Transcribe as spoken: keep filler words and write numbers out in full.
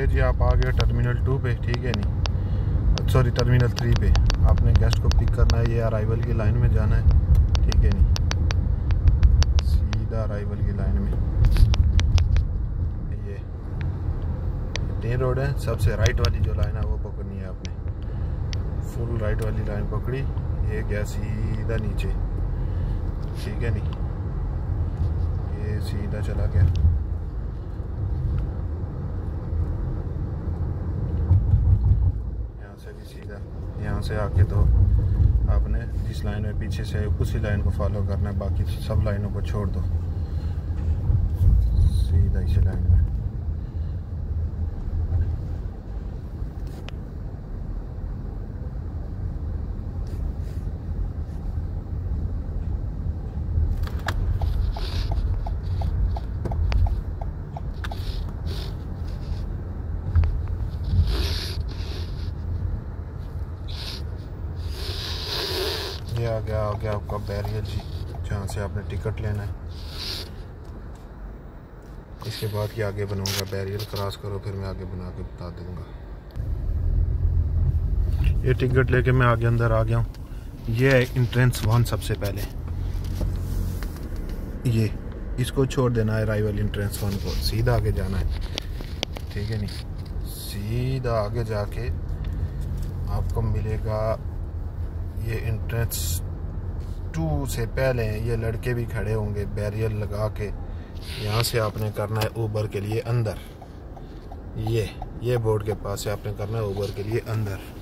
ये जी आप आ गए टर्मिनल टू पे, ठीक है नहीं, सॉरी टर्मिनल थ्री पे। आपने गेस्ट को पिक करना है, ये अराइवल की लाइन में जाना है, ठीक है नहीं, सीधा अराइवल की लाइन में। ये टेन रोड है, सबसे राइट वाली जो लाइन है वो पकड़नी है आपने। फुल राइट वाली लाइन पकड़ी, ये गया सीधा नीचे, ठीक है नहीं, ये सीधा चला गया। यहाँ से भी सीधा, यहाँ से आके तो आपने जिस लाइन में पीछे से उसी लाइन को फॉलो करना है, बाकी सब लाइनों को छोड़ दो, सीधा इसी लाइन में। ये आ गया आ गया आपका बैरियर जी, जहाँ से आपने टिकट लेना है। इसके बाद ही आगे बनूंगा, बैरियर क्रॉस करो फिर मैं आगे बना के बता दूंगा। ये टिकट लेके मैं आगे अंदर आ गया हूँ। ये है इंट्रेंस वन, सबसे पहले ये इसको छोड़ देना है, अराइवल इंट्रेंस वन को, सीधा आगे जाना है, ठीक है नहीं, सीधा आगे जाके आपको मिलेगा ये इंट्रेंस टू से पहले ये लड़के भी खड़े होंगे बैरियर लगा के। यहाँ से आपने करना है ऊबर के लिए अंदर, ये ये बोर्ड के पास से आपने करना है ऊबर के लिए अंदर।